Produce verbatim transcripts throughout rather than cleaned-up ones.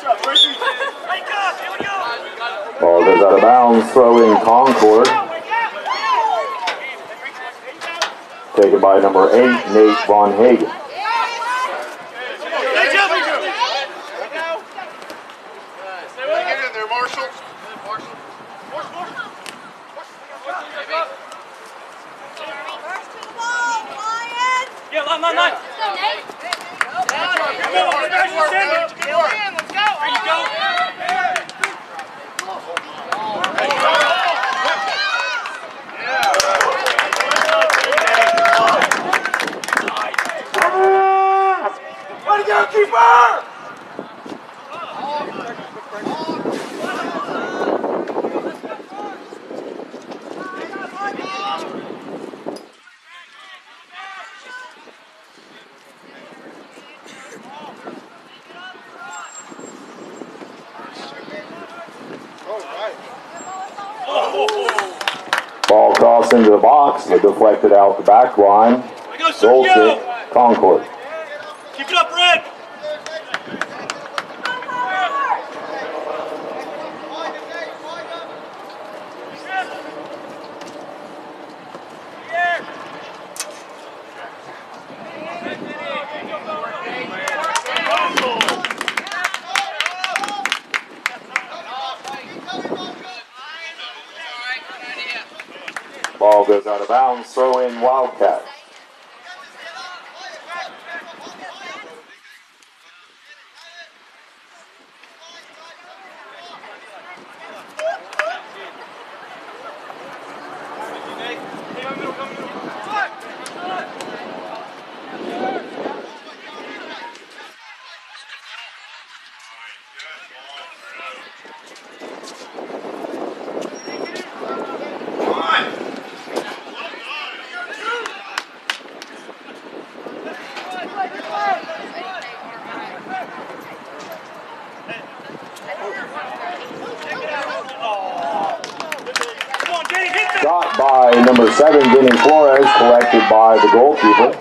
Ball goes out of bounds, throwing Concord. Taken by number eight, Nate Von Hagen. Yeah, line, line, line. Way to go, keeper! Ball crossed into the box, but deflected out the back line. Goal kick, Concord. Keep it up, Red! Ball goes out of bounds, throw in Wildcat. Shot by number seven, Denny Flores, collected by the goalkeeper.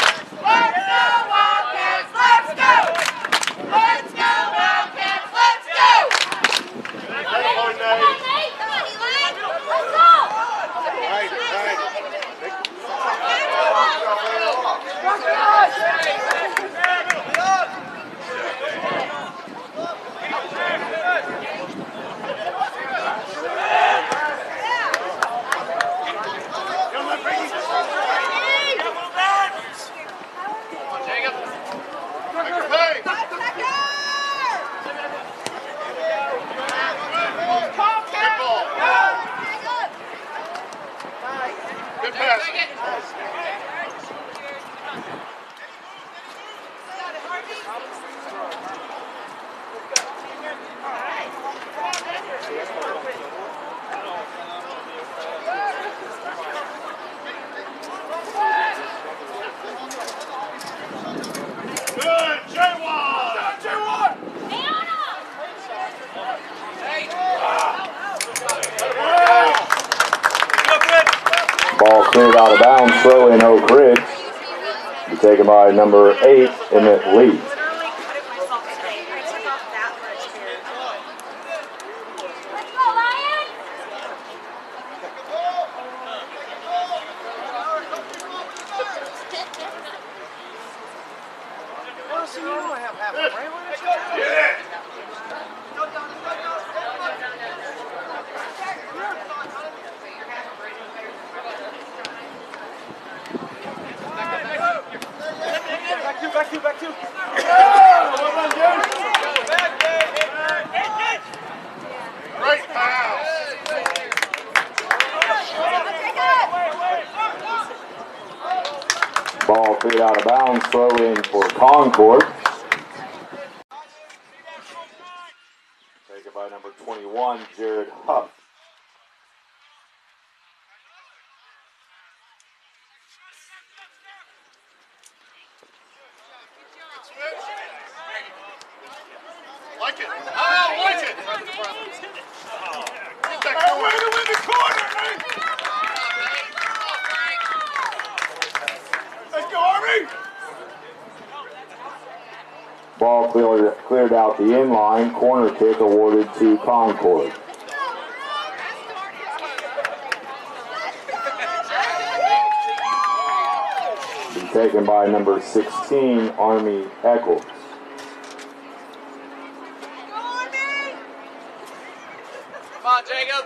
Ball cleared out of bounds, throw in Oak Ridge. Be taken by number eight, Emmett Lee. Back two, back two. Great pass. Ball cleared out of bounds, throw in for Concord. Taken by number twenty-one, Jared Huff. Like it. Oh, like it. Get that oh, way to win the corner, man. Let's go, Army. Ball cleared, cleared out the inline. Corner kick awarded to Concord. Been taken by number sixteen, Army Eccles. Come on, Jacob.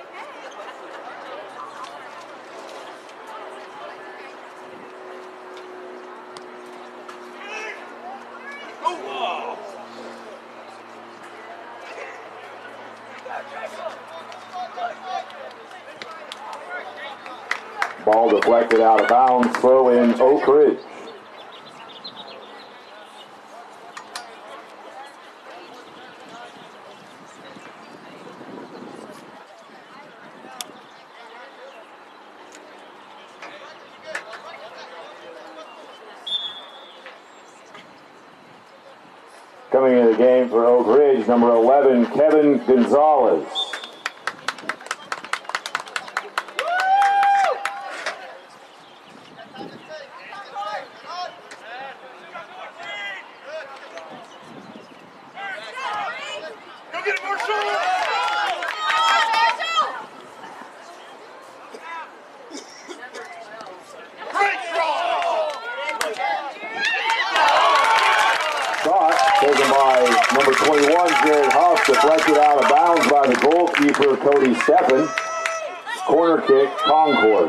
Ball deflected out of bounds. Throw in Oak Ridge. Coming into the game for Oak Ridge, number eleven, Kevin Gonzalez. Go get it, Marshall! Great draw! Shot taken by number twenty-one, Jared Huff, deflected out of bounds by the goalkeeper, Cody Steffen. Corner kick, Concord.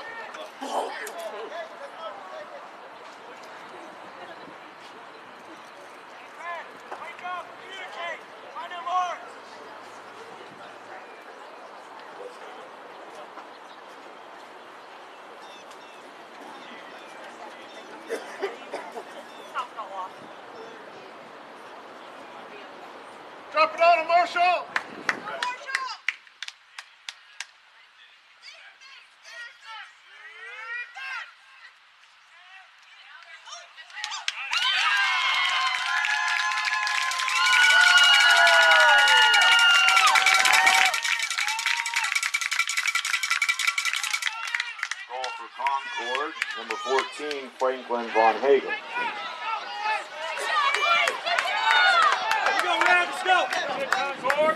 Drop it on him, Marshall! Goal for Concord, number fourteen, Franklin Von Hagen. Let's go, Red, let's go. Concord.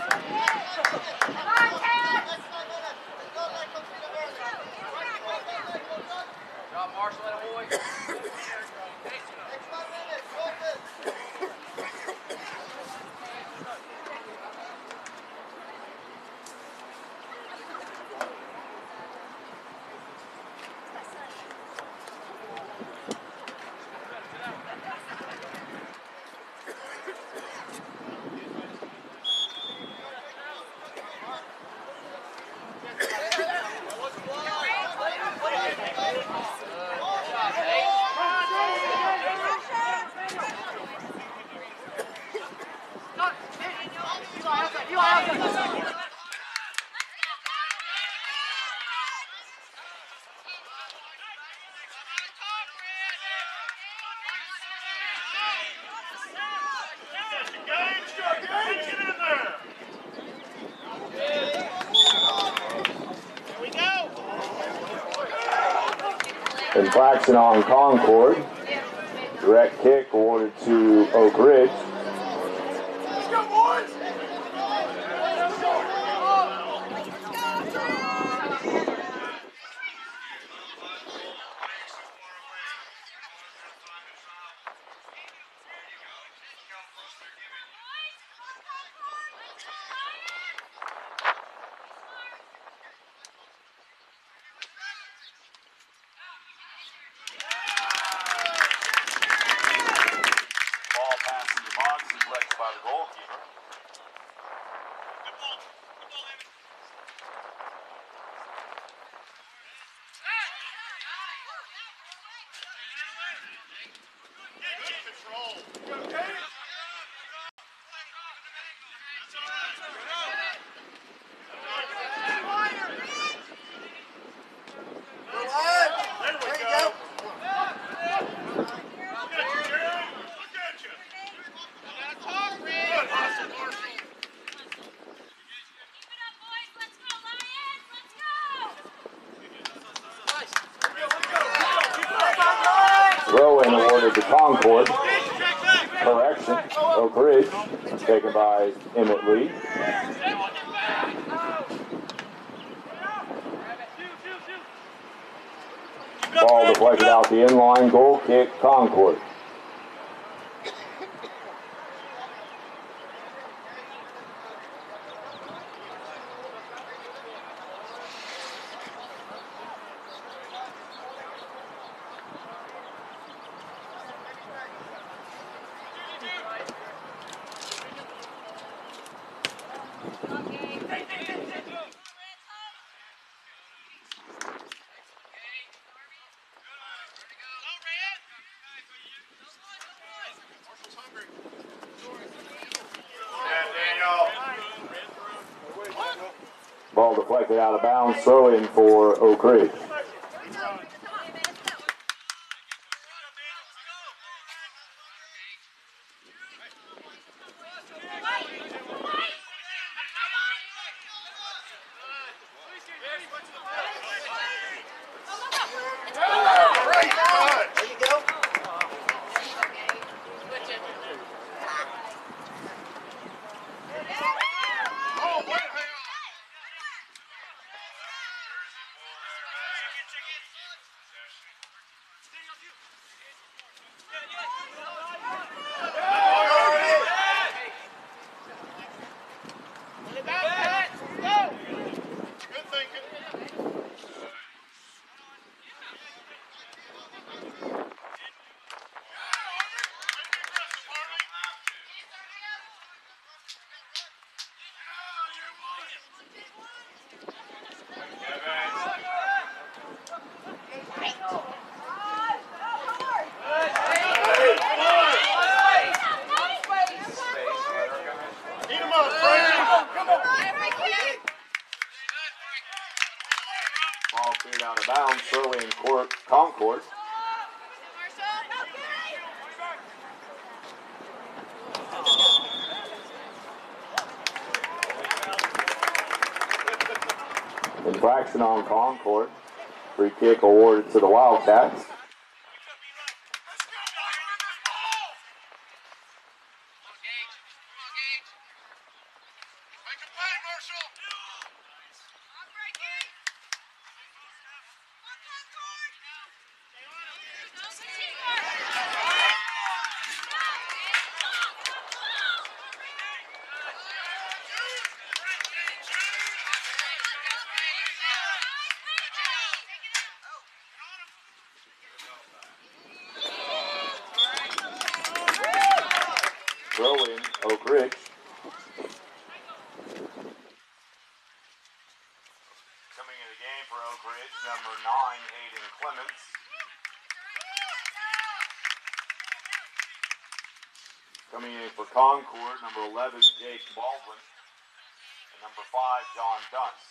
Drop Marshall, that boy. Infraction on Concord. Direct kick awarded to Oak Ridge. Let's go, boys. Ball passes the box, deflected by the goalkeeper. Good ball. Good ball, Evan. Good control. You okay? There we go. Good hustle, Marshall. Throw in awarded to Concord. Correction. Oak Ridge, taken by Emmett Lee. Ball deflected out the inline, goal kick, Concord. Ball deflected out of bounds, throw in for Oak Ridge. Ball cleared out of bounds, throw in court, Concord. Infraction on Concord. Free kick awarded to the Wildcats. Throw in Oak Ridge. Coming in the game for Oak Ridge, number nine, Aiden Clements. Coming in for Concord, number eleven, Jake Baldwin. And number five, John Dunst.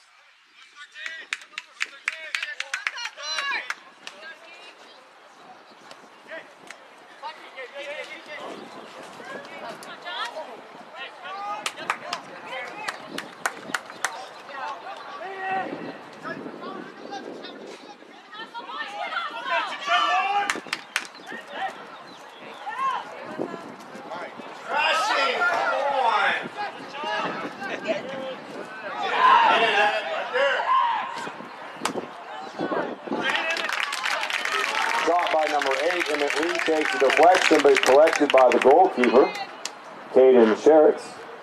Shot by number eight, Emmett Lee takes the deflection, but collected by the goalkeeper, Caden Sherricks.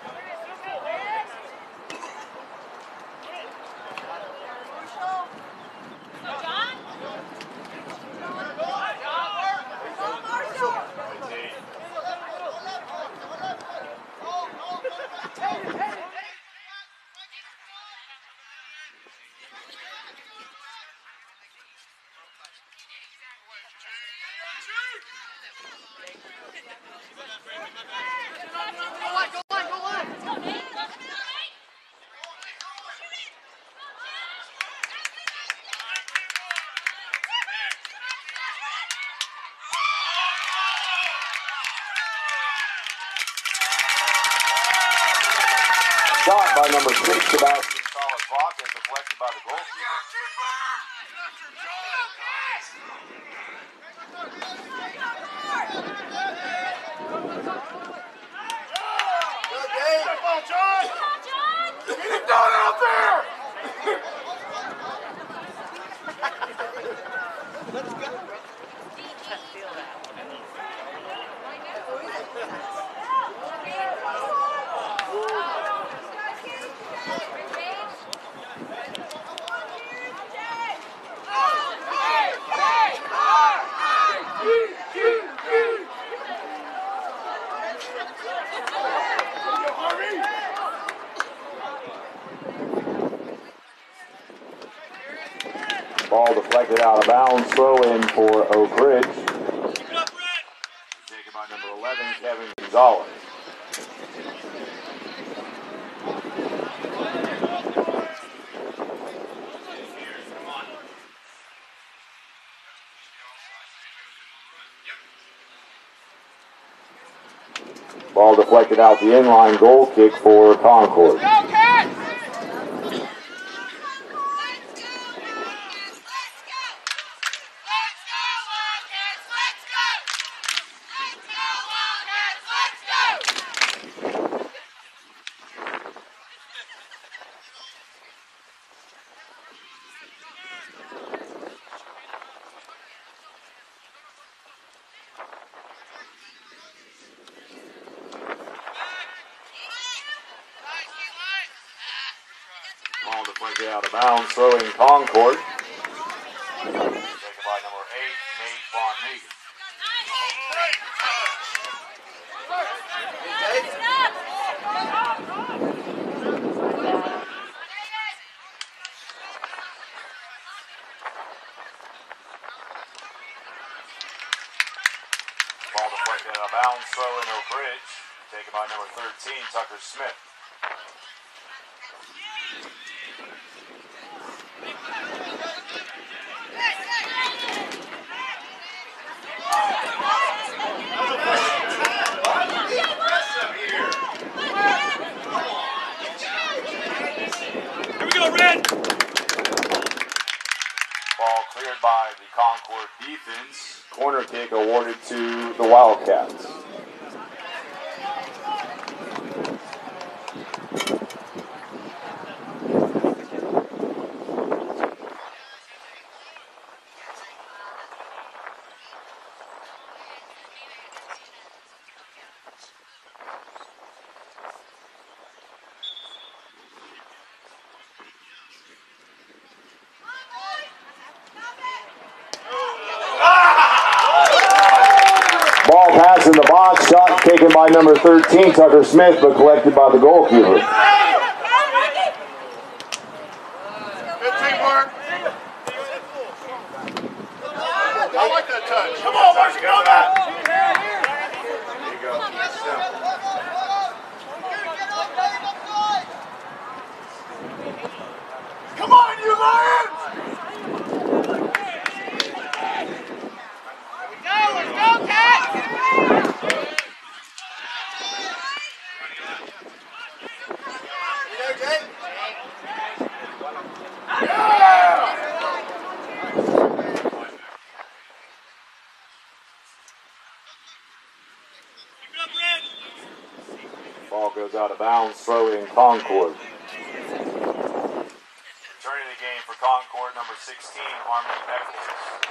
Shot by number six, Sebastian Solid-Vaca, deflected by the goalkeeper. doing out there? Let's go. Ball deflected out of bounds. Throw in for Oak Ridge. Keep it up, Red. Taken by number eleven, Kevin Gonzalez. Ball deflected out the inline. Goal kick for Concord. Ball deflected out of bounds. Throwing Concord. Taken by number eight, Nate Von Meek. Ball deflected out of bounds. Throwing Oak Ridge. Taken by number thirteen, Tucker Smith. Here we go, Red. Ball cleared by the Concord defense. Corner kick awarded to the Wildcats. Ball pass in the box, shot taken by number thirteen, Tucker Smith, but collected by the goalkeeper. Good teamwork. I like that touch. Come on, Marcy, get on that. There you go. Come on, you Lions! Ball goes out of bounds, throw in Concord. Returning the game for Concord, number sixteen, Harmony Eccles.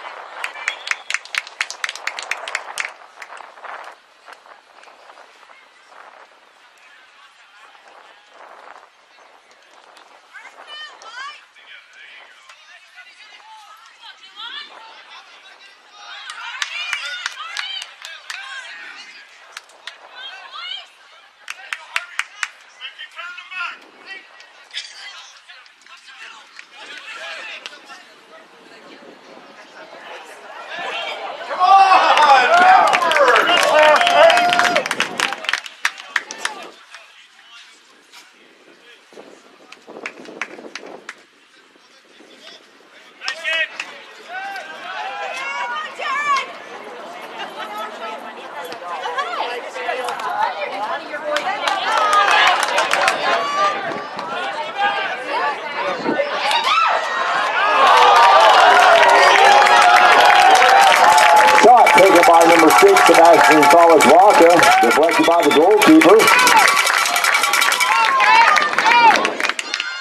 By number six, Sebastian Salas-Vaca, deflected by the goalkeeper.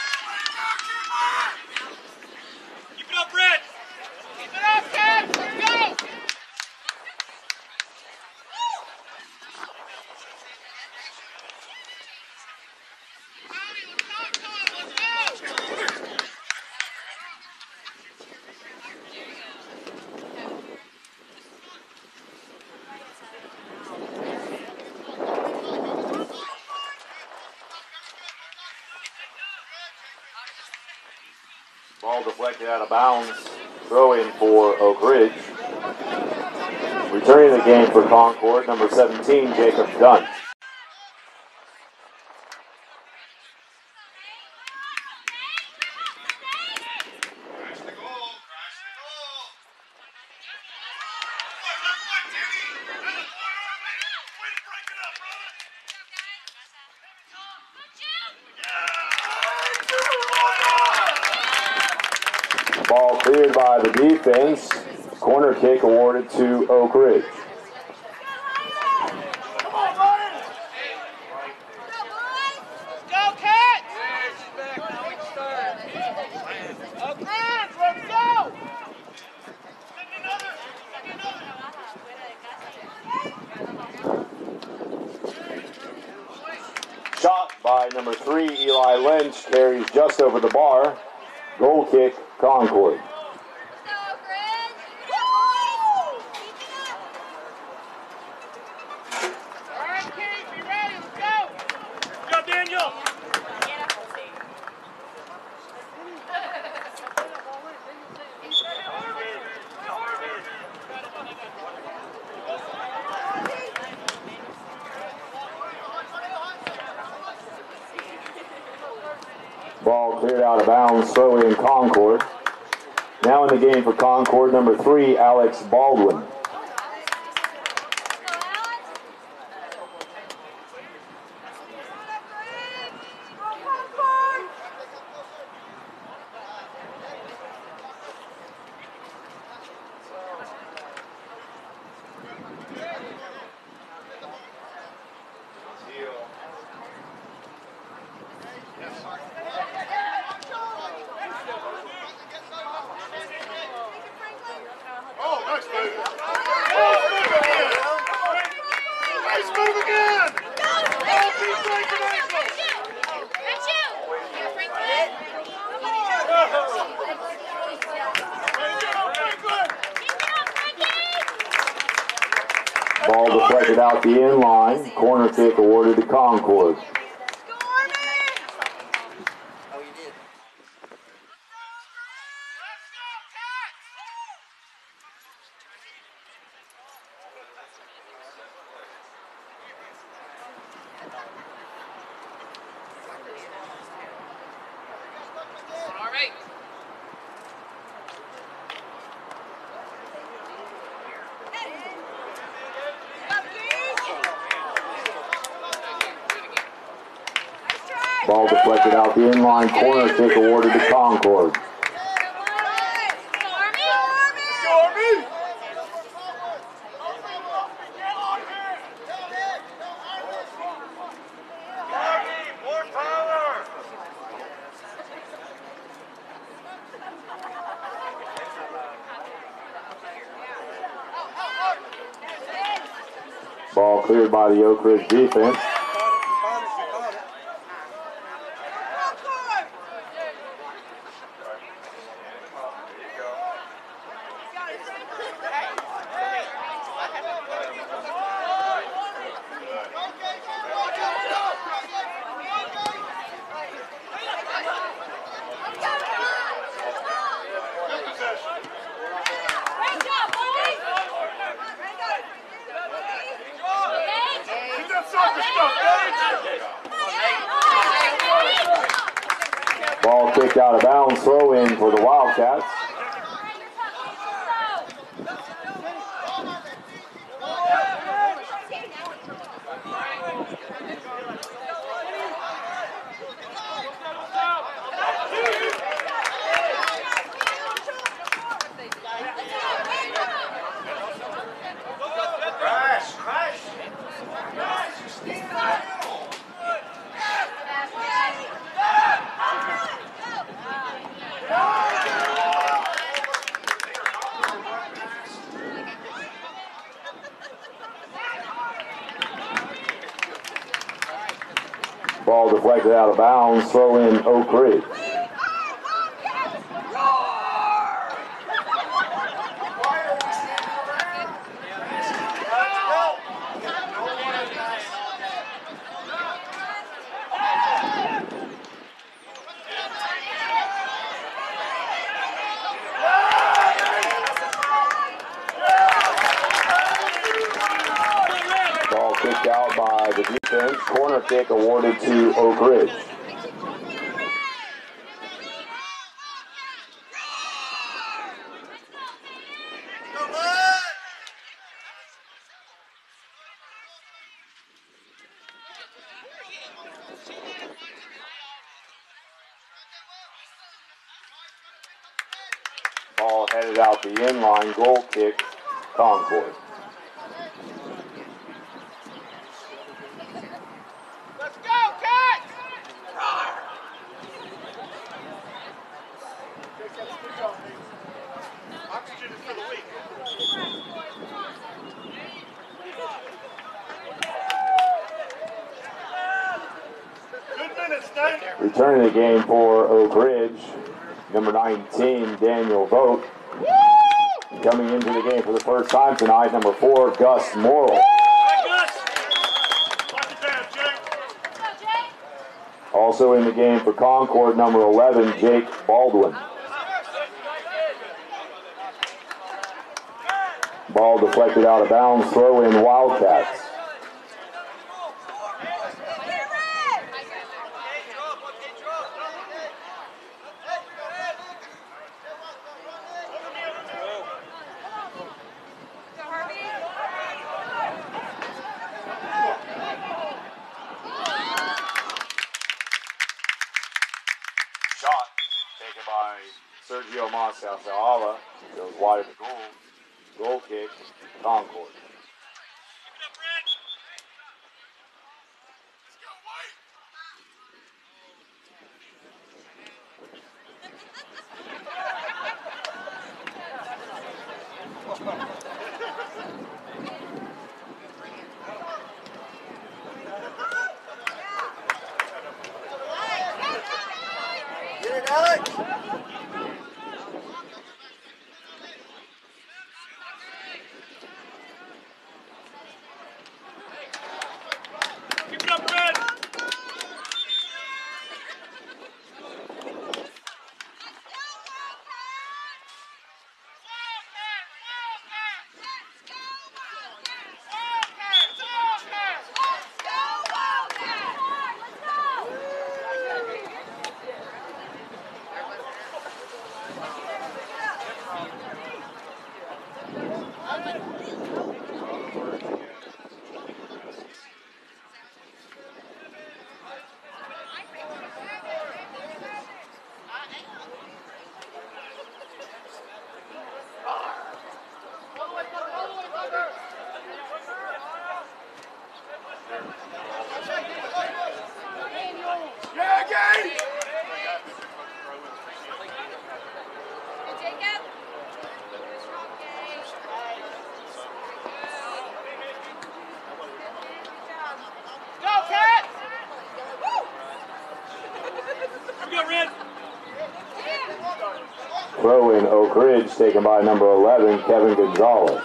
Ball deflected out of bounds. Throw in for Oak Ridge. Returning the game for Concord, number seventeen, Jacob Dunn. Ball cleared by the defense. Corner kick awarded to Oak Ridge. Shot by number three, Eli Lynch, carries just over the bar. Goal kick, Concord. Ball cleared out of bounds, slowly in Concord. Now in the game for Concord, number three, Alex Baldwin. Ball deflected out the end line. Corner kick awarded to Concord. Ball deflected out the inline, corner kick awarded to Concord. Ball cleared by the Oak Ridge defense. Ball kicked out of bounds, throw in for the Wildcats. Ball deflected out of bounds, throw in Oak Ridge. corner kick awarded to Oak Ridge. Ball headed out the inline, goal kick, Concord. Let's go, Cats! Oxygen is for the weak. Good minutes, Nate. Returning the game for Oak Ridge, number nineteen, Daniel Vogt. Coming into the game for the first time tonight, number four, Gus Morrill. Also in the game for Concord, number eleven, Jake Baldwin. Ball deflected out of bounds, throw in Wildcats. Shot taken by Sergio Massaala, goes wide of the goal. Goal kick, Concord. Get it, Alex! Keep it up, Red. Yeah, Gage! Go, Cats! We go, Red. Throw in Oak Ridge, taken by number eleven, Kevin Gonzalez.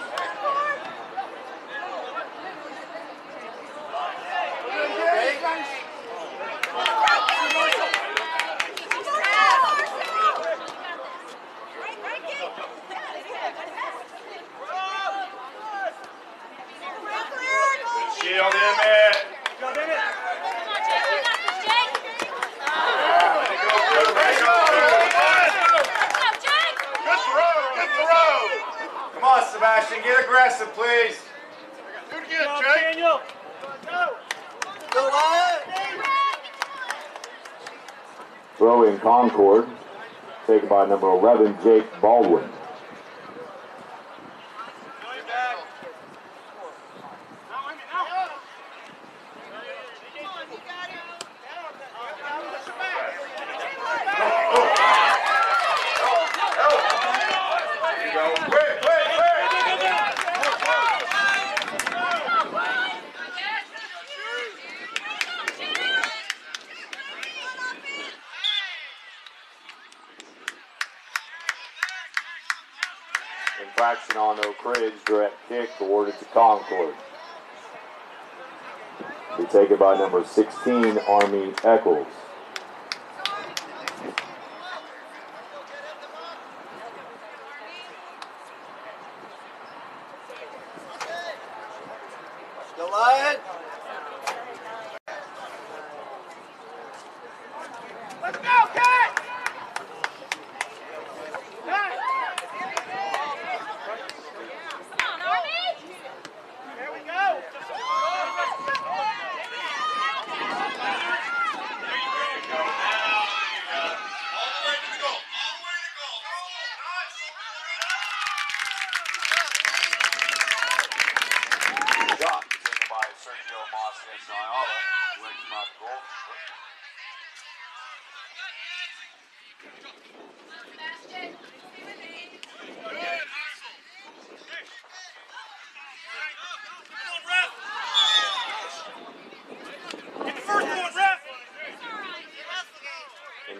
Shield in there. Go, Bennett. Good throw, good throw. Come on, Sebastian, get aggressive, please. Do it again, Go, Jake. Daniel. Go, Lion. Throw in Concord, taken by number eleven, Jake Baldwin. Quick, quick, quick. Infraction on Oak Ridge, direct kick awarded to Concord. Be taken by number sixteen, Army Eccles. Go, Lion.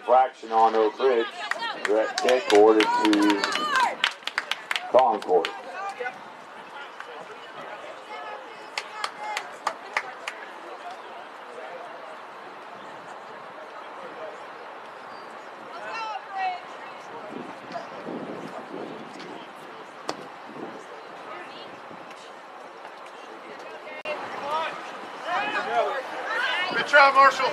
infraction on Oak Ridge. Direct kick ordered to Concord. Good job, Marshall.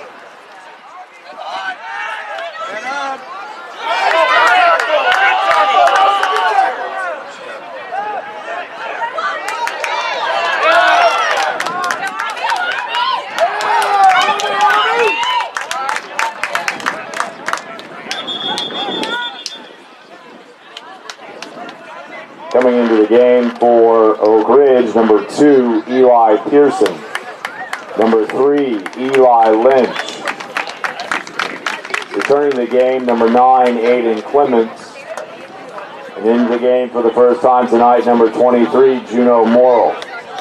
Coming into the game for Oak Ridge, number two, Eli Pearson. Number three, Eli Lynch. Returning the game, number nine, Aiden Clements. And into the game for the first time tonight, number twenty-three, Juno Morrill.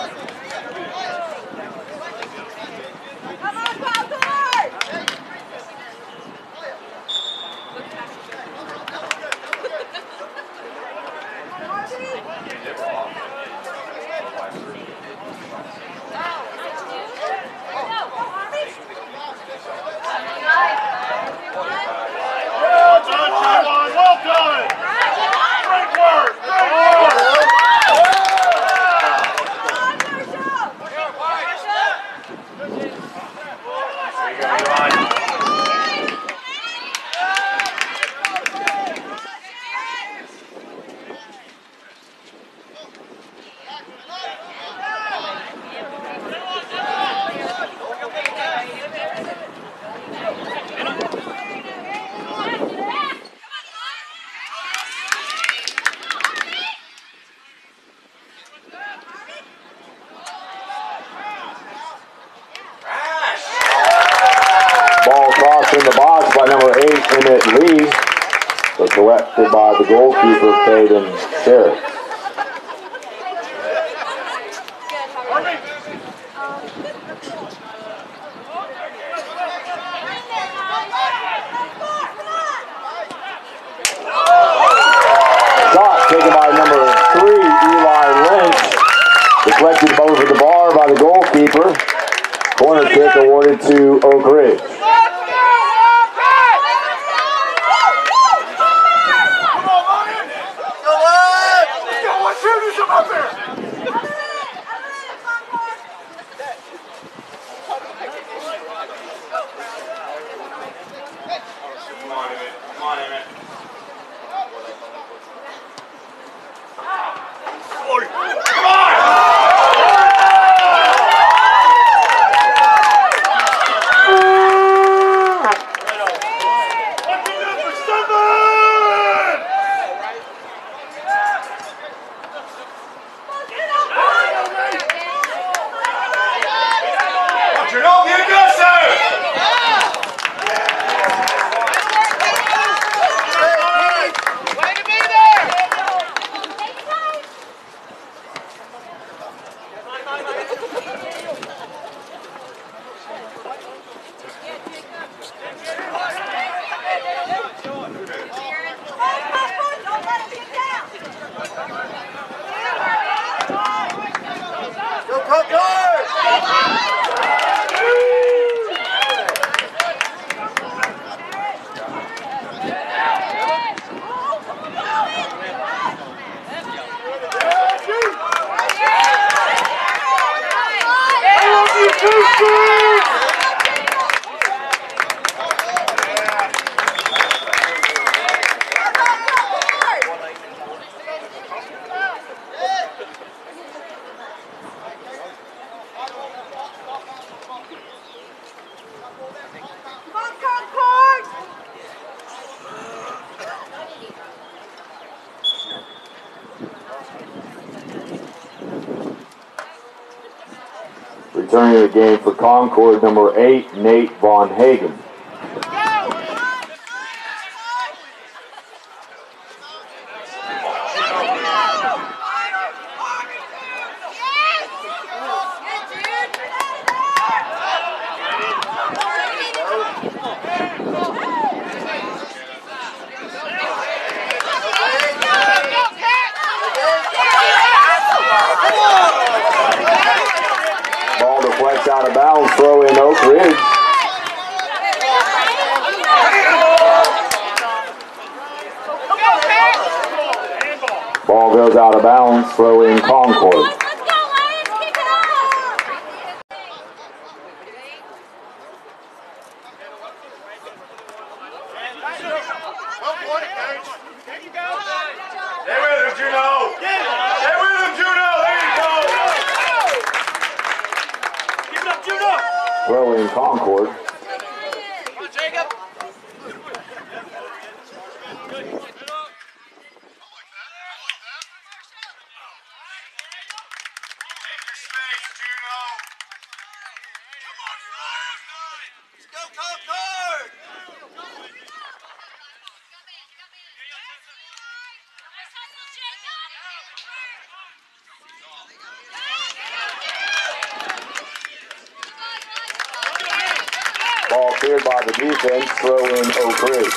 In the box by number eight, Emmett Lee, but corrected by the goalkeeper, Caden Sherritt. Shot taken by number three, Eli Lynch, deflected over the bar by the goalkeeper. Corner kick awarded to Oak Ridge. Returning to the game for Concord, number eight, Nate Von Hagen. goes out of bounds, throw in Concord. Stay with him, Juno! Stay with him, Juno! There you go! Keep it up, Juno! Throw in Concord. Come on, Jacob! Ball cleared by the defense, throw in Oak Ridge.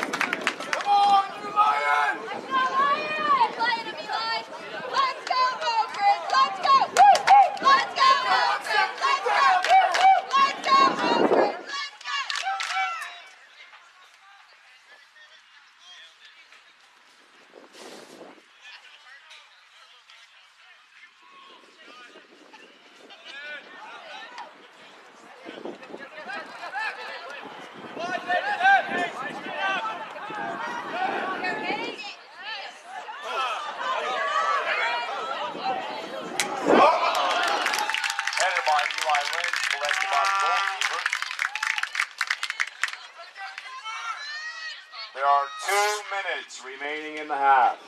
There are two minutes remaining in the half.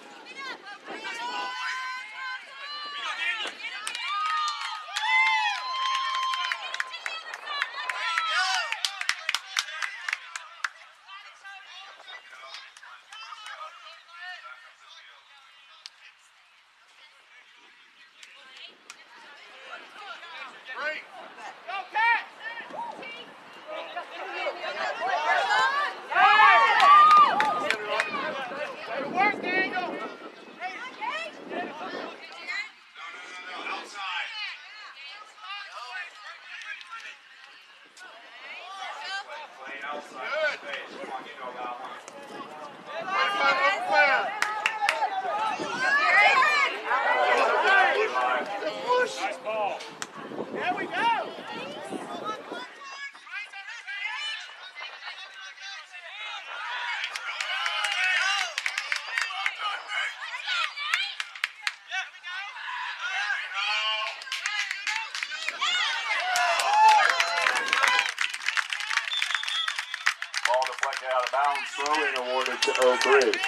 Ball deflected out of bounds, throw-in awarded to Oak Ridge.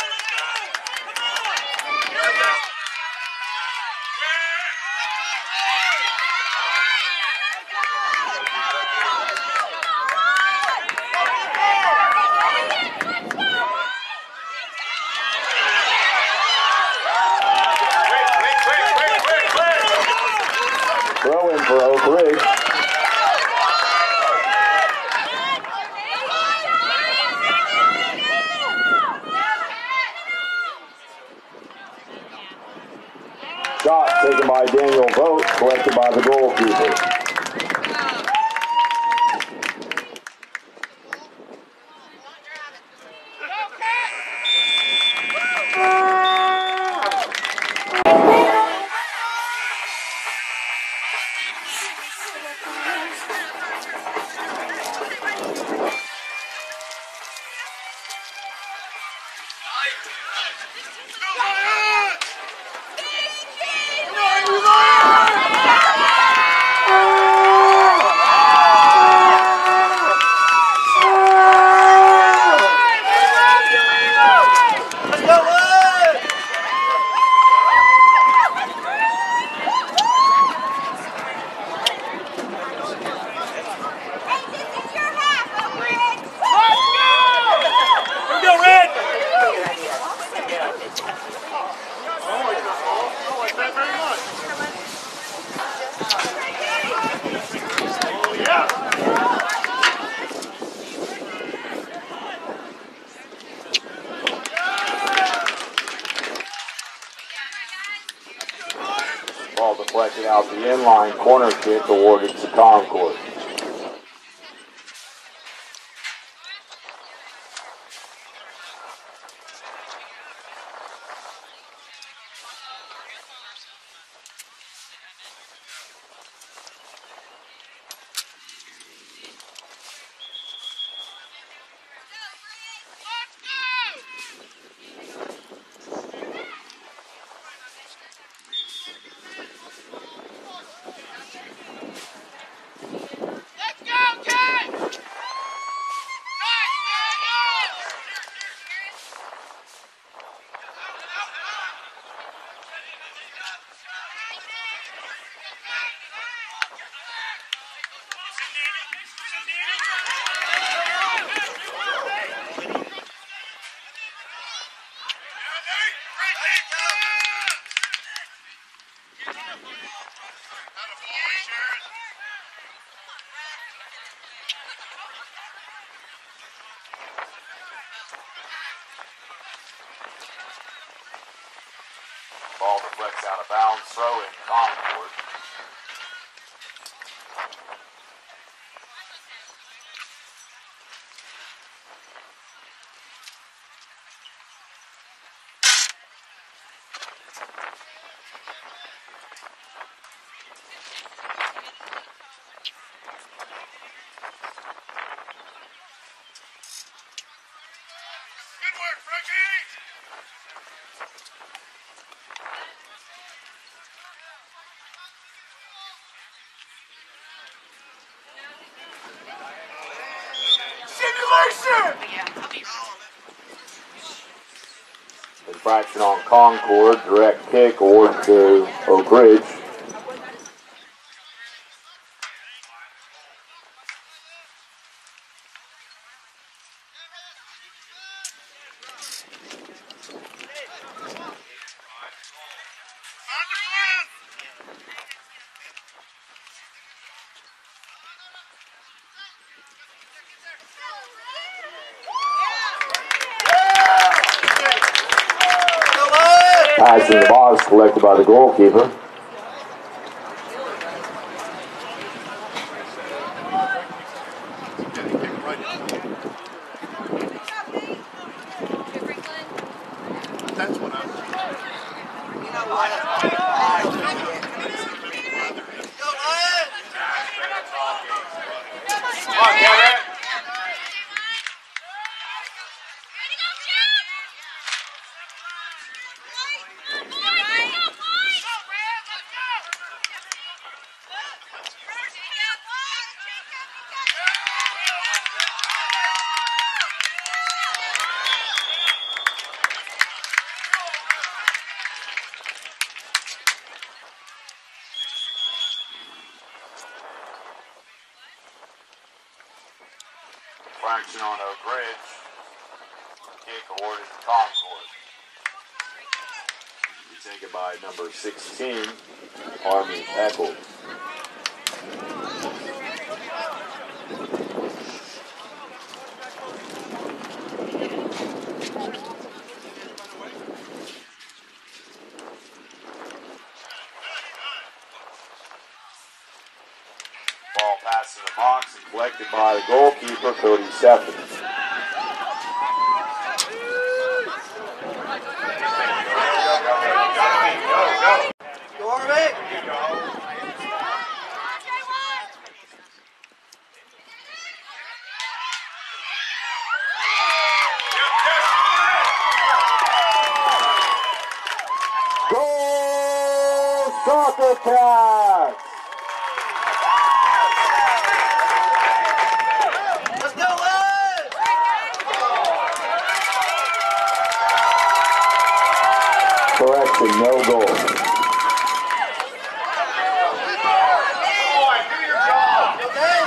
Throw-in for Oak Ridge. Shot taken by Daniel Vogt, collected by the goalkeeper. Ball deflected out the inline, corner kick awarded to Concord. Ball deflects out of bounds, throw in Concord. Good work, Frankie! Simulation! Infraction on Concord, direct kick awarded to Oak Ridge. On the front! Pass in the box collected by the goalkeeper. That's what I'm Come on, Garrett! Infraction on Oak Ridge. Kick awarded to Concord. Taken by number sixteen, Army Eccles. Ball passed in the box and collected by the goalkeeper, Cody Seffen. Goal, Soccer Cats! Let's go, Liz! Correction, no goal. Boy, do your job!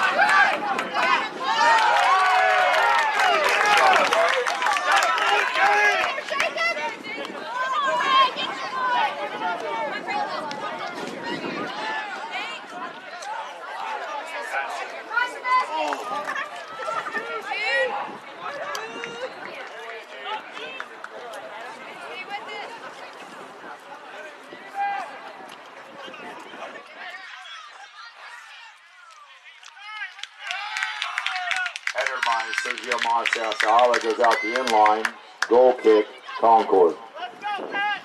Header by Sergio Marcial goes out the inline. Goal kick, Concord. Let's go, Pat!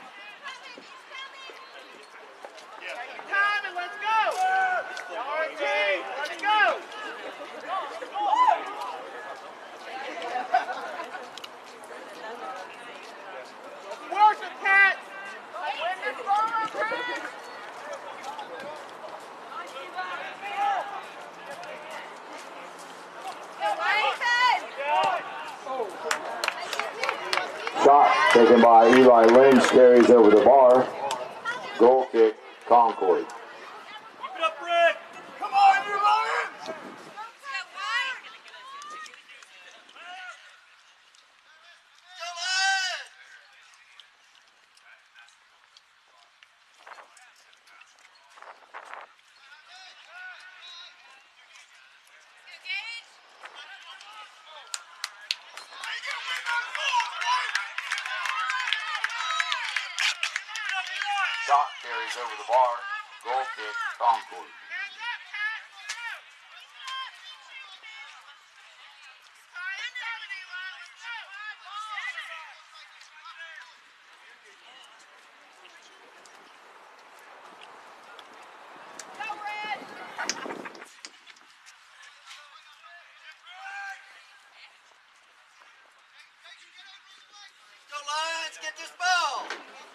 Take your time and let's go! Our team, let's go! Work it, Pat! Win this ball, Pat! Shot taken by Eli Lynch, carries over the bar. Goal kick, Concord. Keep it up, Rick! Come on, you Lions! Shot carries over the bar. Goal kick, Concord. Go Lions, get this ball!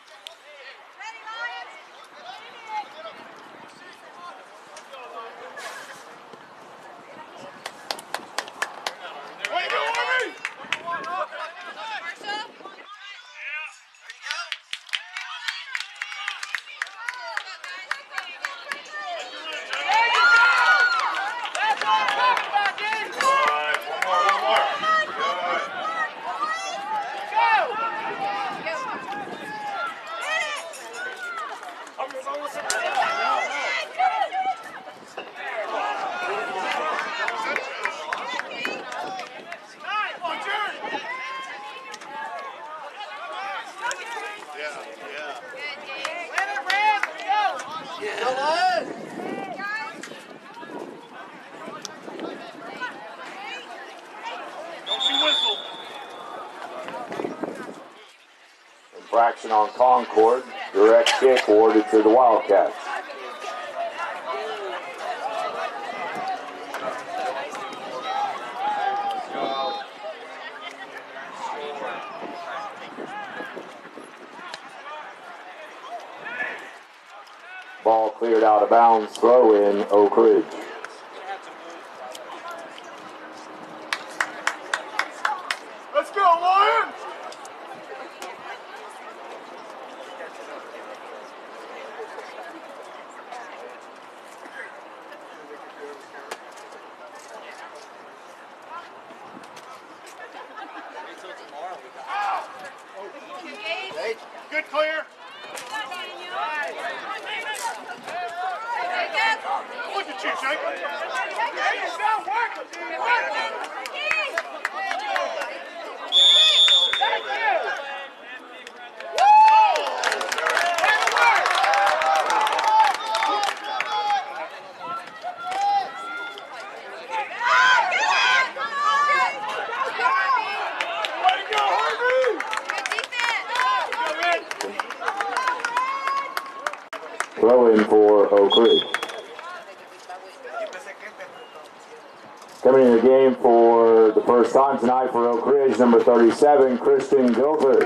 Infraction on Concord. Direct kick awarded to the Wildcats. Ball cleared out of bounds. Throw in Oak Ridge. Let's go, Lions! Good clear. Look at you, Jake. There you go. Work. Work. Thank you. Throw in for Oak Ridge. Coming in the game for the first time tonight for Oak Ridge, number thirty-seven, Kristen Guilford.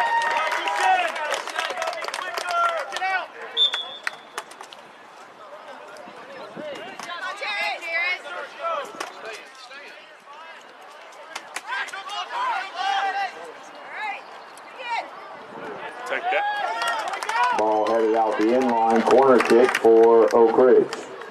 Take that. Ball headed out the inline, corner kick for Oak Ridge.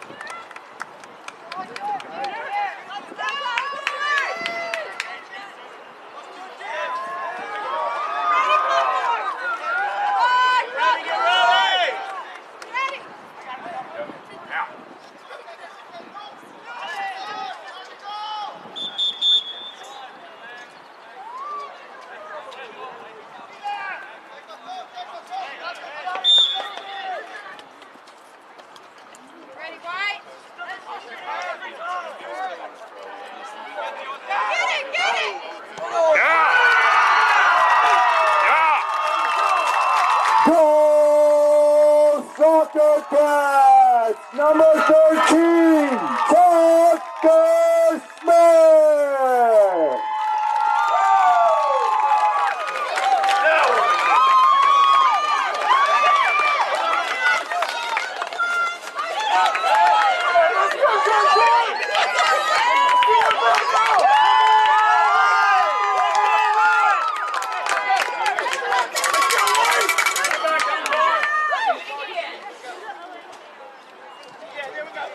Cats, number thirteen, Tucker Smith. Get it, get it!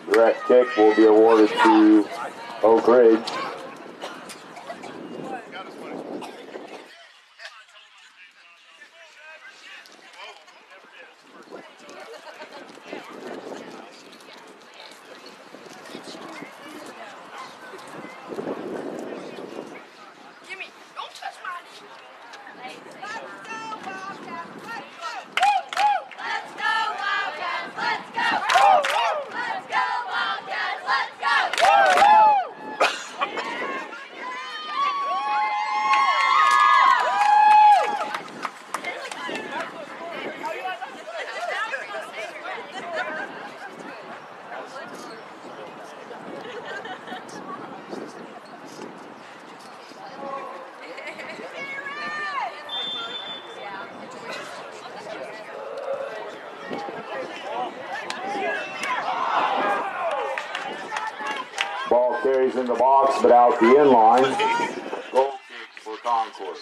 Direct kick will be awarded to Oak Ridge. Jimmy, don't touch my knee. Let's go, Wildcats! Let's go! Let's go, Wildcats! Let's go! Ball carries in the box, but out the end line. Goal kick for Concord.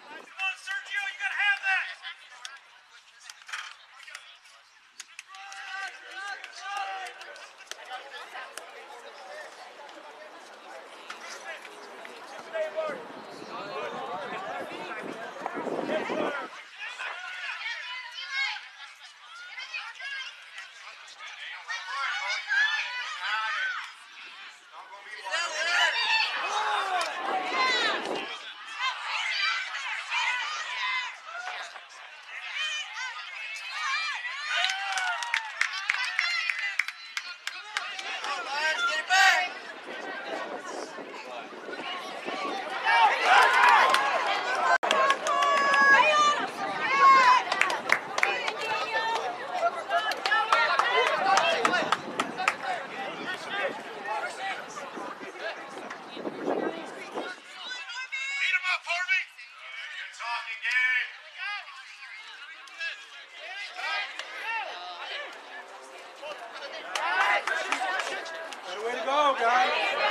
Way to go, guys.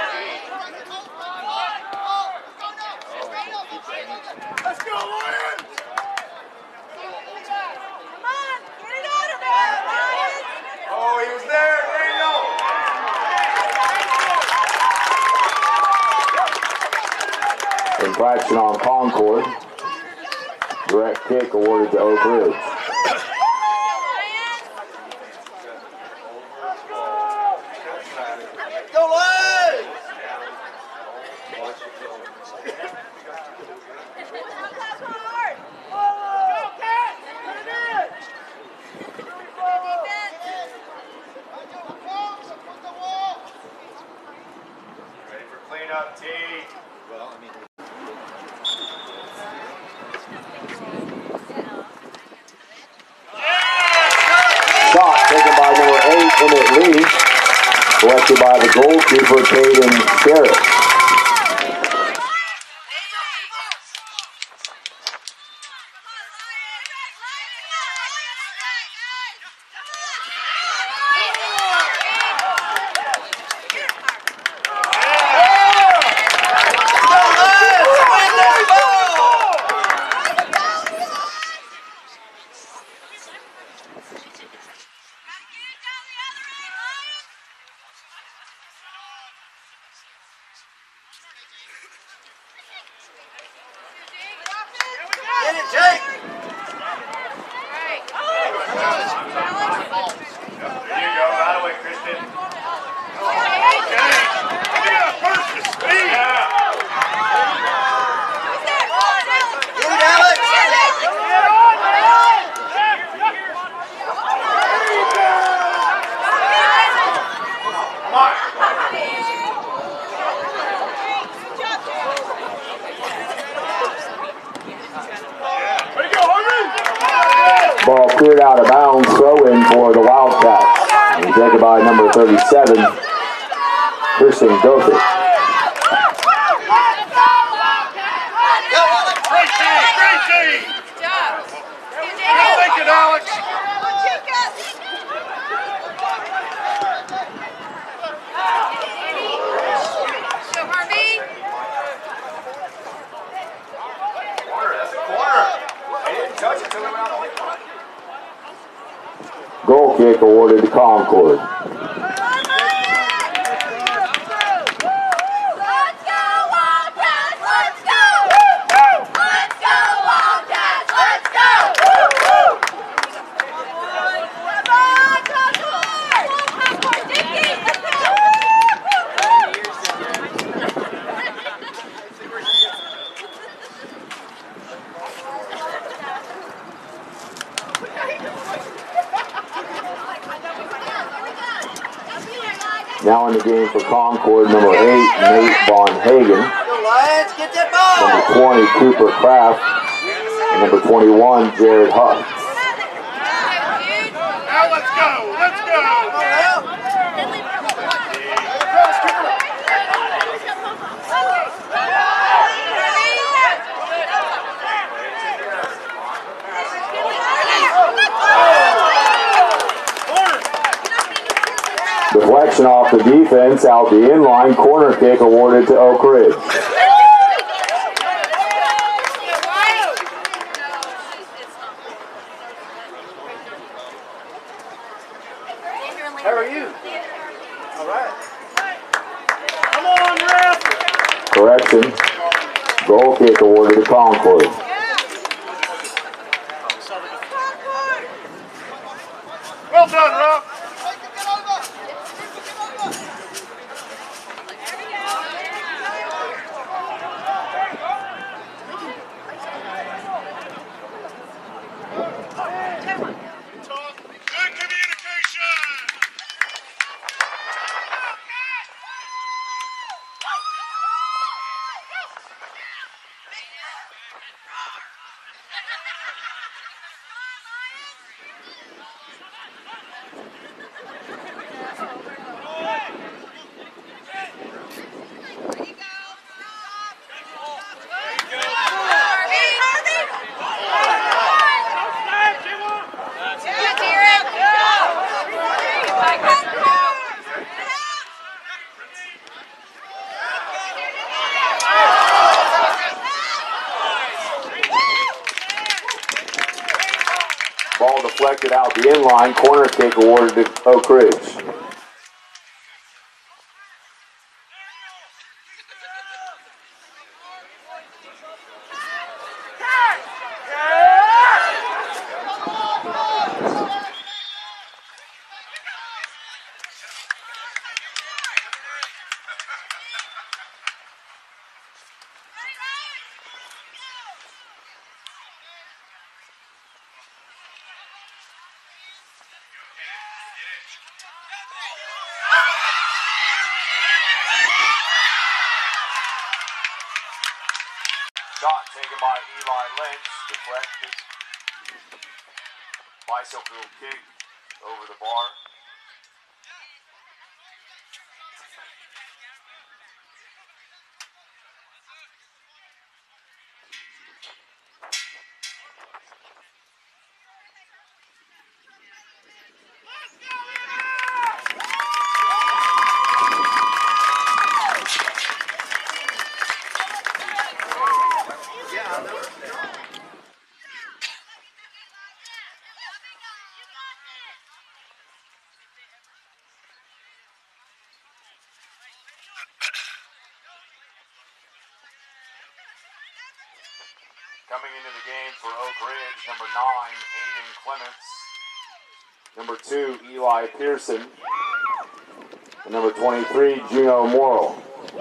Let's go, Lions! Come on, get it out of there, Lions! Oh, he was there, Daniel! Infraction on Concord. Direct kick awarded to Oak Ridge. Go, Lions! Ready for cleanup, T. Well, I mean. Shot taken by number eight, Emmett Lee. Collected by the goalkeeper, Caden Sherritt. Get it, Jake! There you go, right away, Kristen. Okay. Yeah, perfect speed. Yeah. Get it, Alex! Come on. Ball cleared out of bounds, throw in for the Wildcats. And taken by number thirty-seven, Kristen Dothick. Great team, great team. Good thinking, Alex. Corner, that's a corner. They didn't touch it until they went out the line. Goal kick awarded to Concord. Come on, Now in the game for Concord, number eight, Nate Von Hagen. Go Lions, get that ball! Number twenty, Cooper Kraft. And number twenty-one, Jared Huff. Now let's go, let's go! Come on now! Deflection off the defense, out the inline, corner kick awarded to Oak Ridge. How are you? All right. Come on, ref! Correction, goal kick awarded to Concord. Well done, Rob. Good communication. Ball deflected out the inline, corner kick awarded to Oak Ridge. Shot taken by Eli Lynch, deflected. Bicycle kick over the bar. Coming into the game for Oak Ridge, number nine, Aiden Clements. Number two, Eli Pearson. And number twenty-three, Juno Morrill.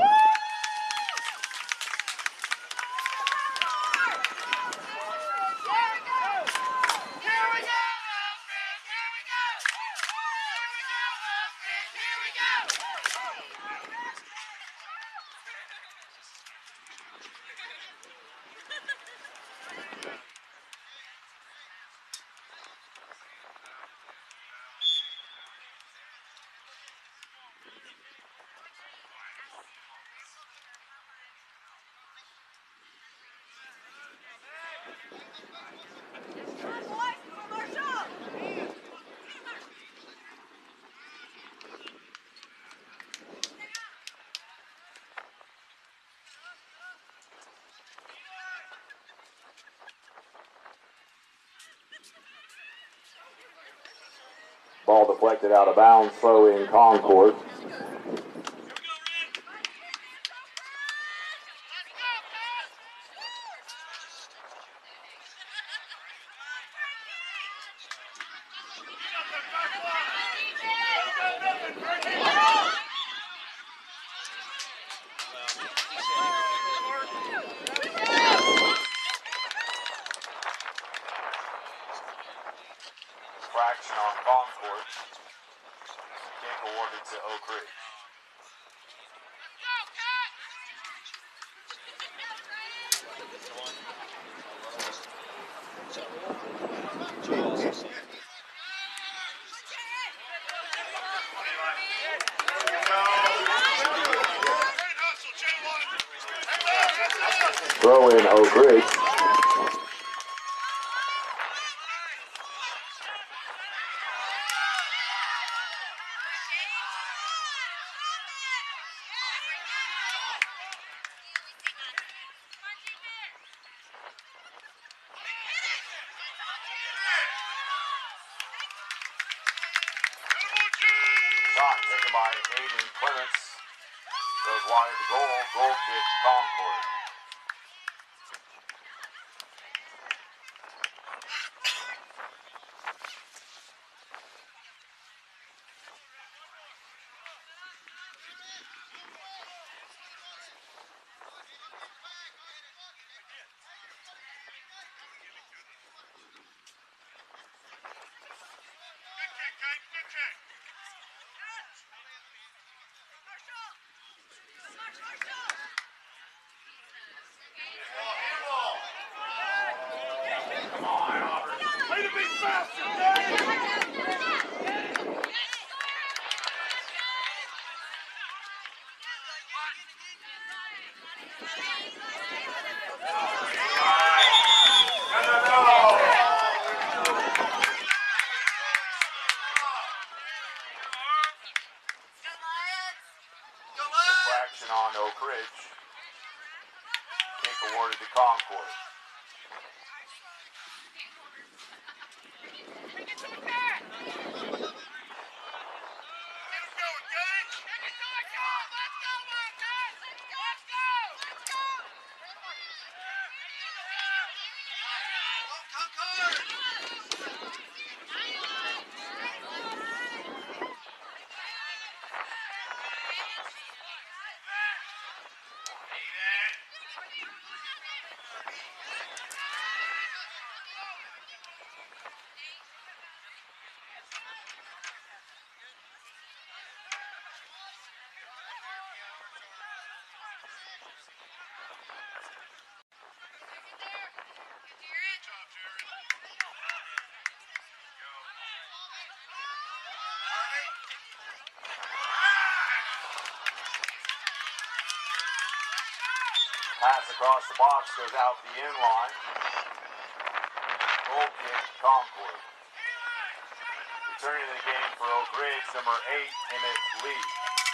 Ball deflected out of bounds, throw in Concord. Fraction on Concord. Kick awarded to Oak Ridge. Throw in Oak Ridge. Shot taken by Aiden Clements. Goes wide of the goal. Goal kick, Concord. Infraction on Oak Ridge. Kick awarded to Concord. Pass across the box, goes out the end line. Goal kick, Concord. Returning to the game for Oak Ridge, number eight, Emmett Lee.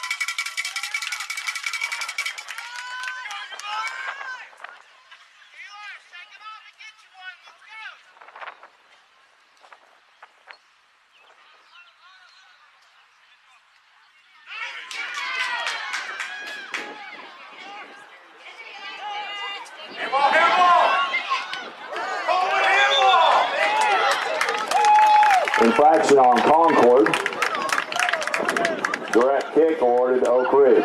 Infraction on Concord. Direct kick awarded to Oak Ridge.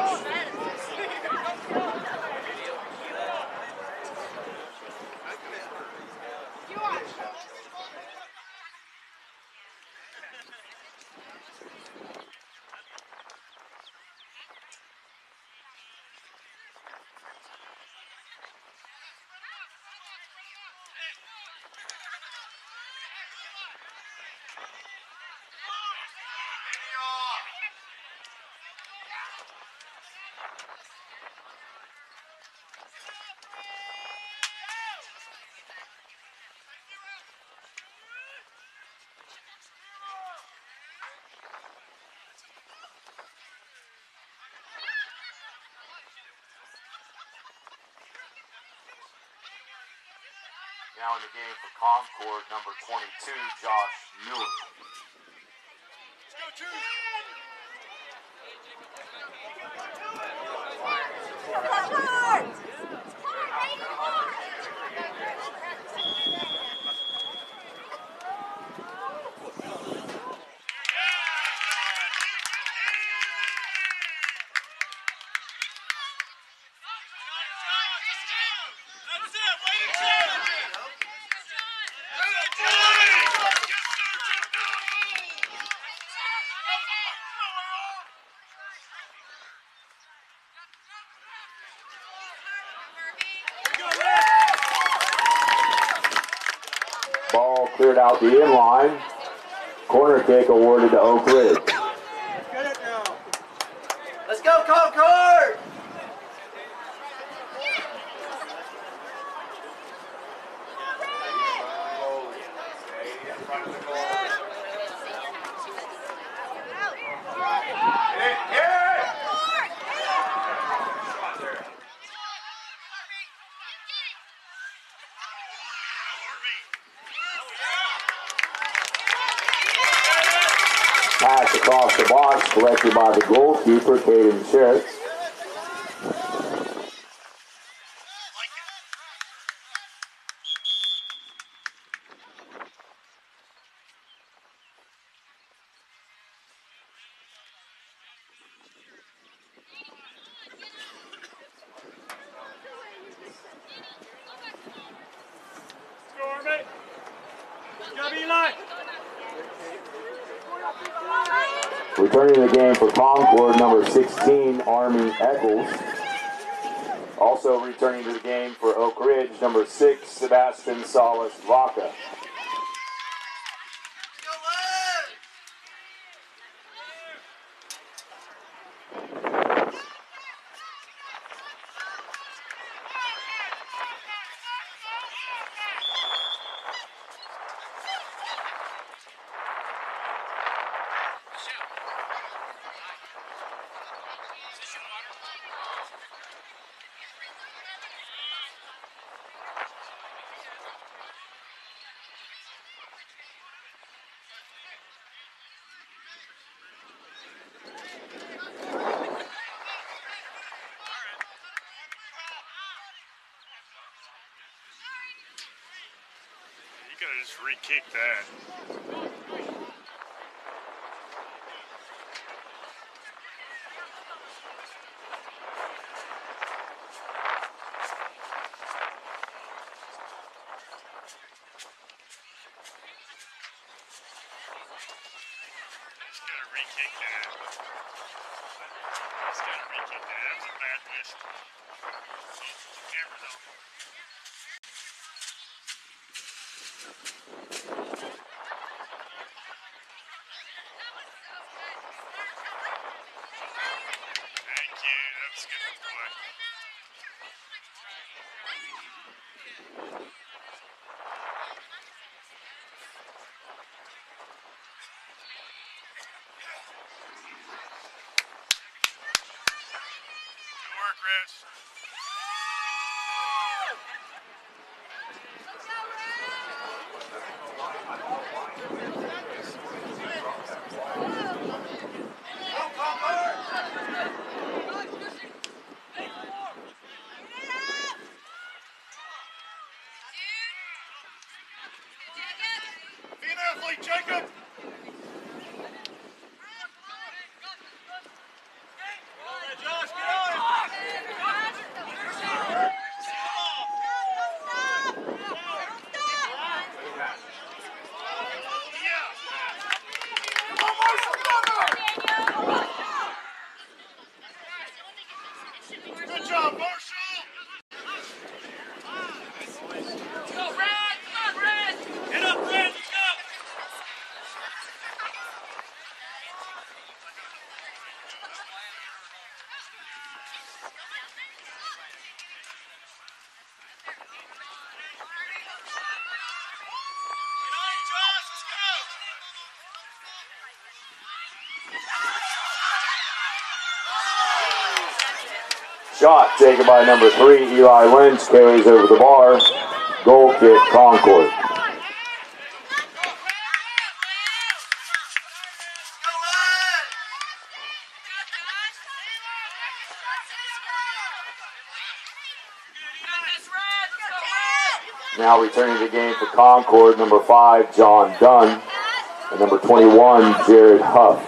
Now in the game for Concord, number twenty-two, Josh Mueller. Let's go, two. Ball cleared out the end line. Corner kick awarded to Oak Ridge. Get it now. Let's go, Concord! Pass across the box, collected by the goalkeeper, Caden Schertz. Returning to the game for Concord, number sixteen, Army Eccles. Also returning to the game for Oak Ridge, number six, Sebastian Salas Vaca. You gotta just re-kick that. Just gotta re-kick that. Just gotta re-kick that. That was a bad whistle. Oh, the camera's on. Thank you. That was a good play. Good work, Rich. Be an athlete, Jacob. Josh, get on him. Good job, Marshall. Go, Red! Come on, Red! Get up, Red. Let's go. Get on, Josh. Let's go. Shot taken by number three, Eli Lynch, carries over the bar. Goal kick, Concord. Now returning to the game for Concord, number five, John Dunn, and number twenty-one, Jared Huff.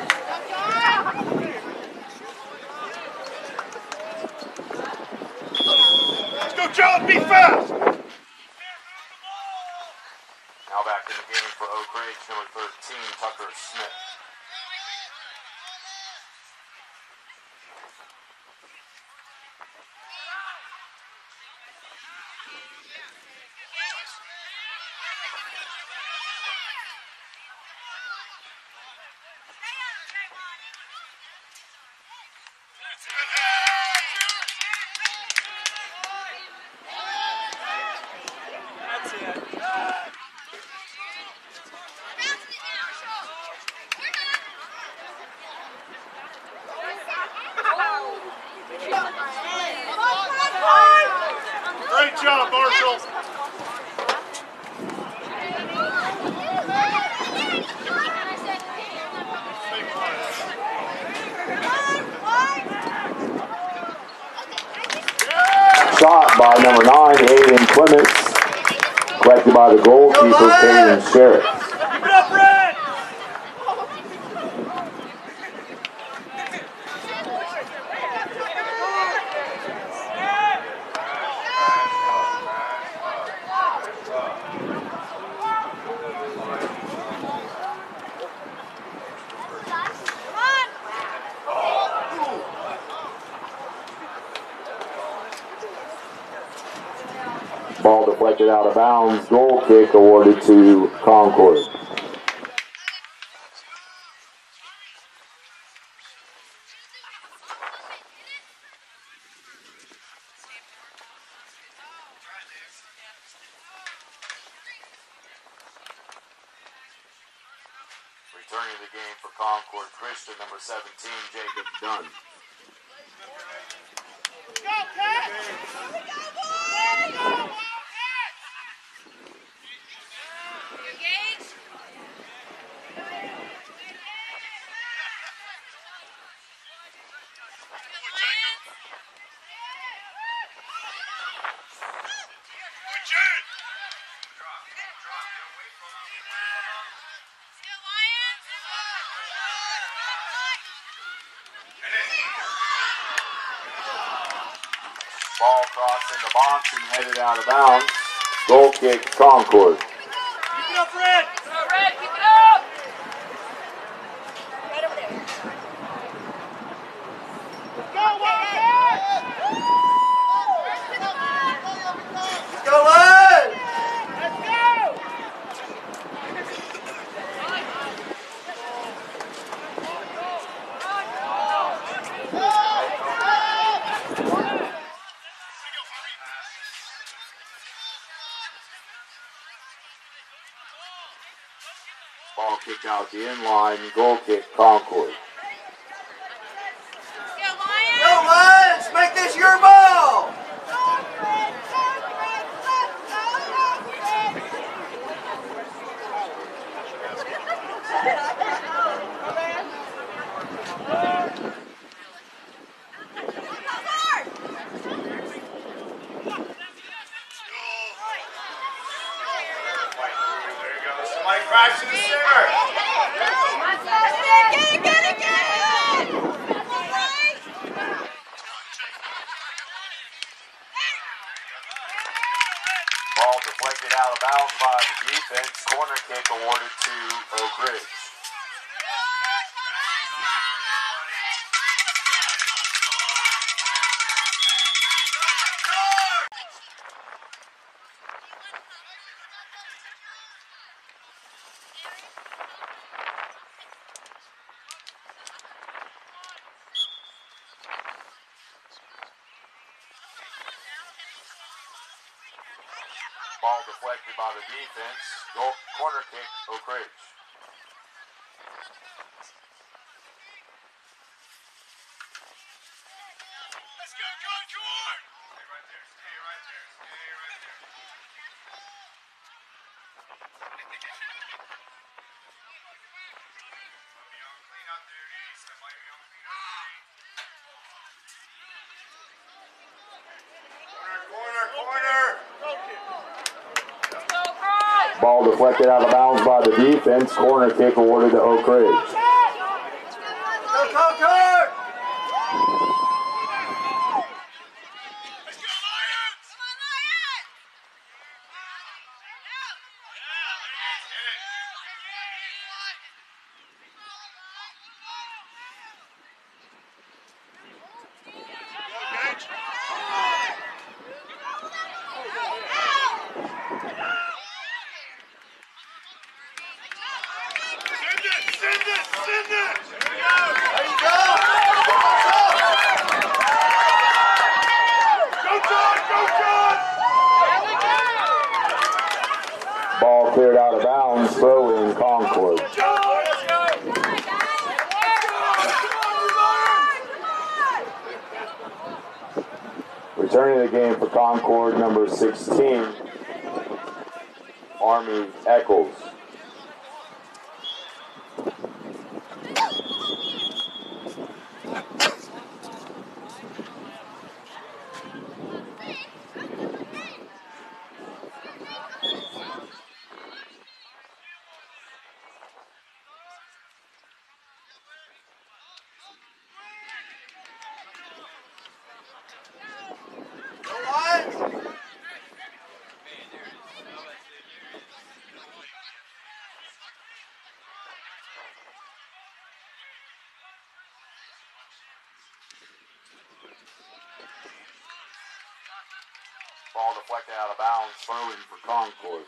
Let's go, John. Be fast. Now back in the game for Oak Ridge, number thirteen, Tucker Smith. That's it. Great job, Marshall. Shot by number nine, Aiden Clements. Collected by the goalkeeper, Peyton Sherritt. Keep it up, Red! Ball deflected out of bounds. Goal kick awarded to Concord. Returning to the game for Concord Christian, number seventeen, Jacob Dunn. Ball crossing the box and headed out of bounds. Goal kick, Concord. Keep it up, Red! Red, keep it up! Go, Red! Ball kicked out the in line. Goal kick, Concord. Go, Lions! Make this your ball! There you go. Somebody crash to the center. Get it, get it, get it! Ball deflected out of bounds by the defense. Corner kick awarded to Oak Ridge. Ball deflected by the defense. Goal, corner kick, Oak Ridge. Let's go, Concord! Stay right there. Stay right there. Stay right there. Somebody on cleanout duty. Somebody on cleanout duty. Corner, corner, corner. Ball deflected out of bounds by the defense. Corner kick awarded to Oak Ridge. Go, Concord! Let's go, Lions! Send it! Send it! Returning to the game for Concord, number sixteen, Army Eccles. Ball deflected out of bounds. Throw in for Concord.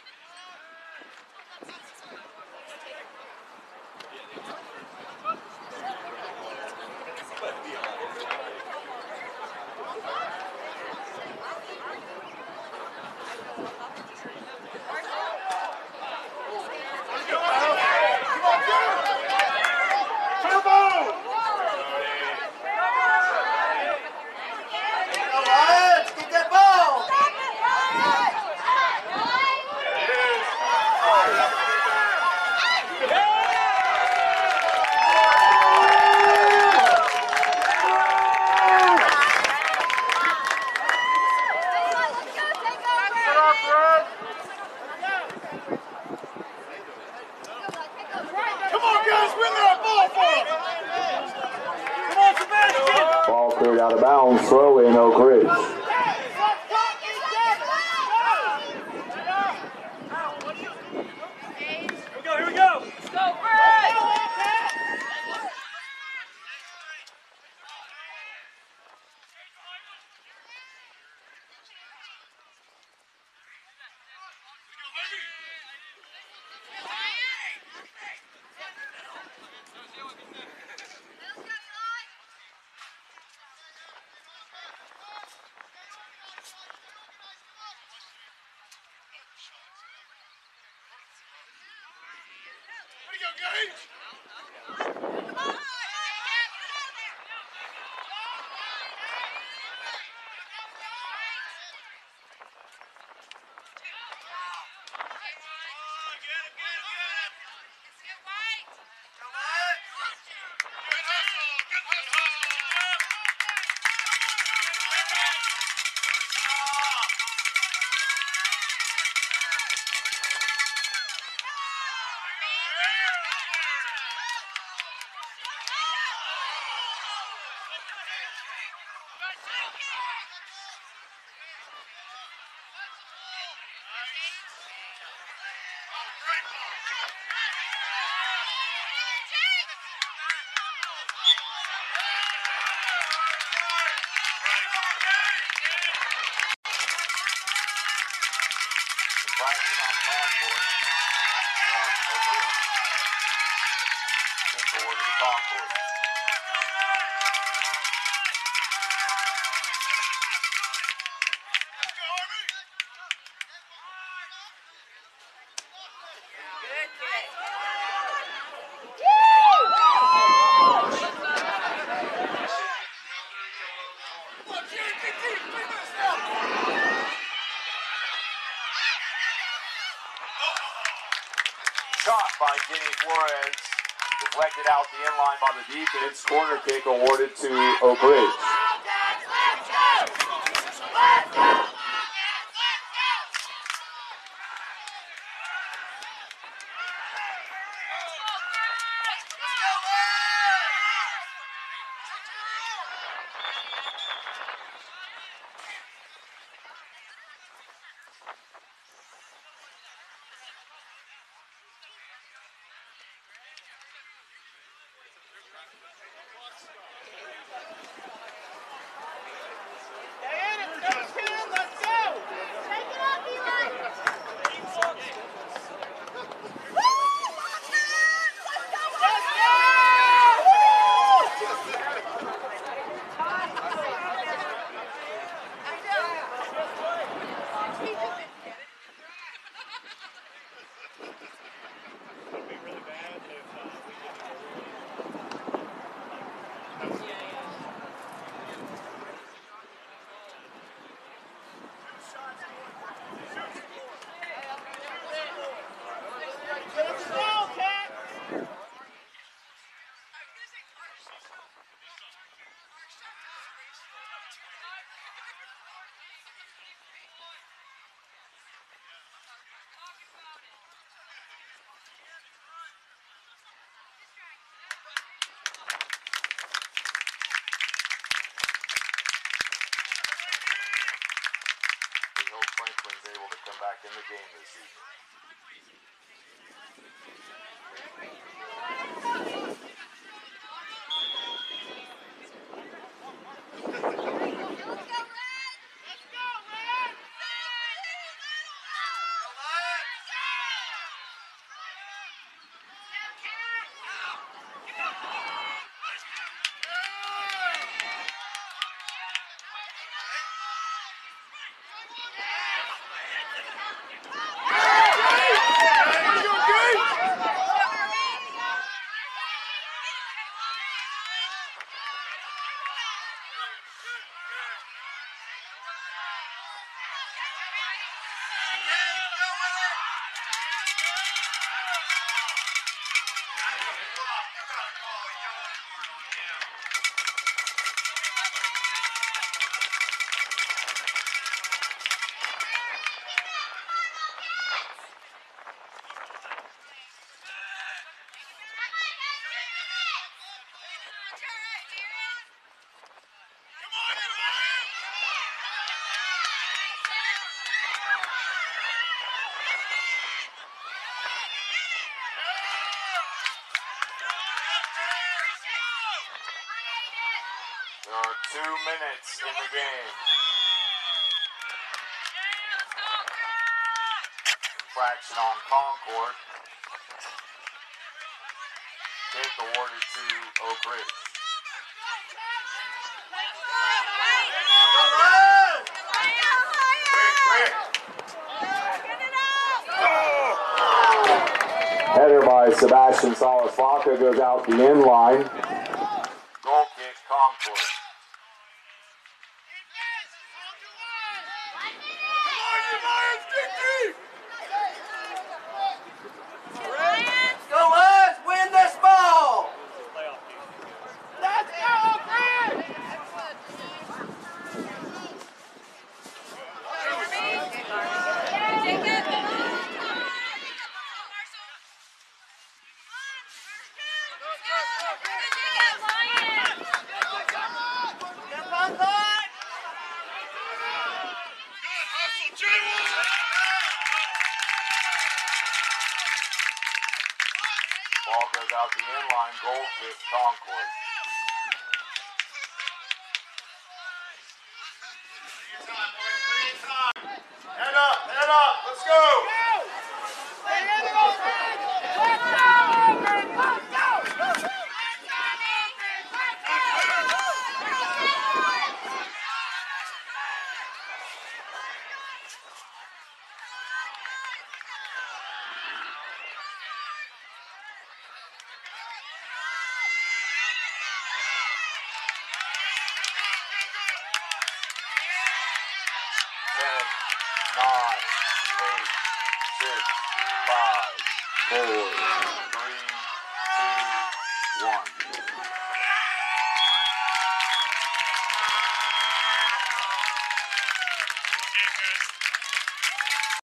Ball cleared out of bounds. Throw in Oak Ridge. Here we go. Go, Brad! Infraction on Concord. On Oak Ridge. Sent forward to Concord. Shot by Jenny Flores. Deflected out the inline by the defense. Corner kick awarded to Oak Ridge. Franklin's able to come back in the game this evening. There are two minutes in the game. Infraction on Concord. Kick awarded to Oak Ridge. Header by Sebastian Salas-Vaca goes out the end line. Goal kick, Concord. Go Lions, win this ball! Let's go, Chris! Ball goes out the end line, goal kick, Concord. Head up, head up, let's go! Ten, nine, eight, six, five, four, three, two, one. Defense.